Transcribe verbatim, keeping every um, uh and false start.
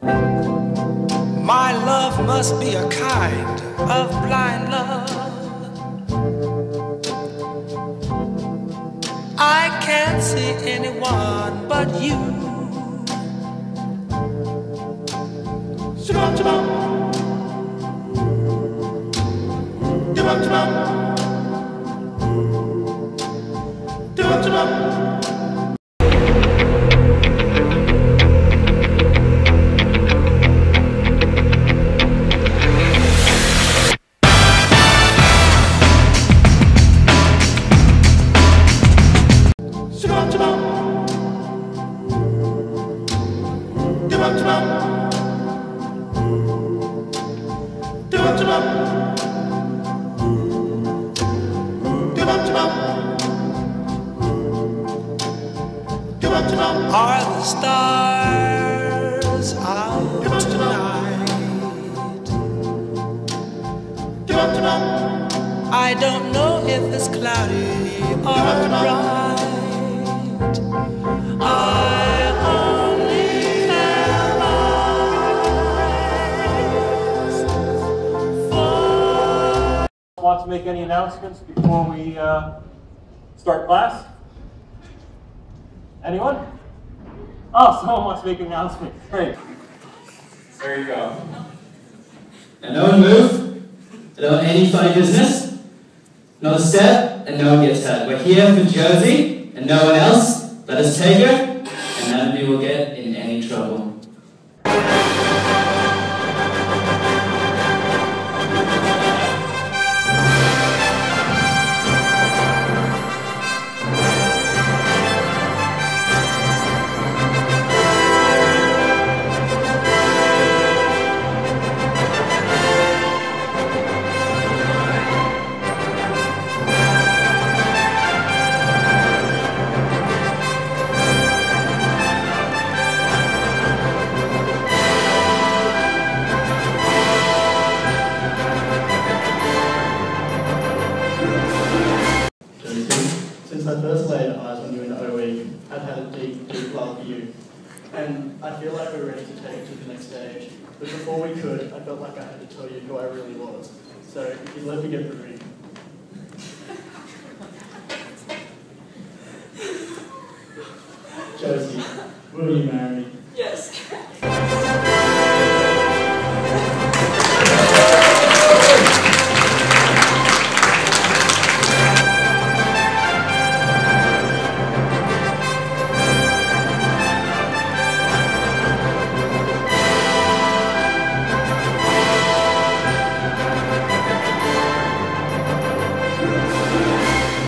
My love must be a kind of blind love. I can't see anyone but you. Shabam, shabam. Shabam, shabam. Shabam, shabam. Are the stars out tonight? I don't know if it's cloudy or bright. I only have eyes for... Want to make any announcements before we uh, start class? Anyone? Oh, someone wants to make an announcement. Great. There you go. And no one move. I don't want any funny business. Not a step, and no one gets hurt. We're here for Josie, and no one else. Let us take her, and none of you will get in any trouble. Since I first laid eyes on you in O E, I've had a deep, deep love for you. And I feel like we're ready to take it to the next stage. But before we could, I felt like I had to tell you who I really was. So if you let me get the ring. Josie, will you marry me?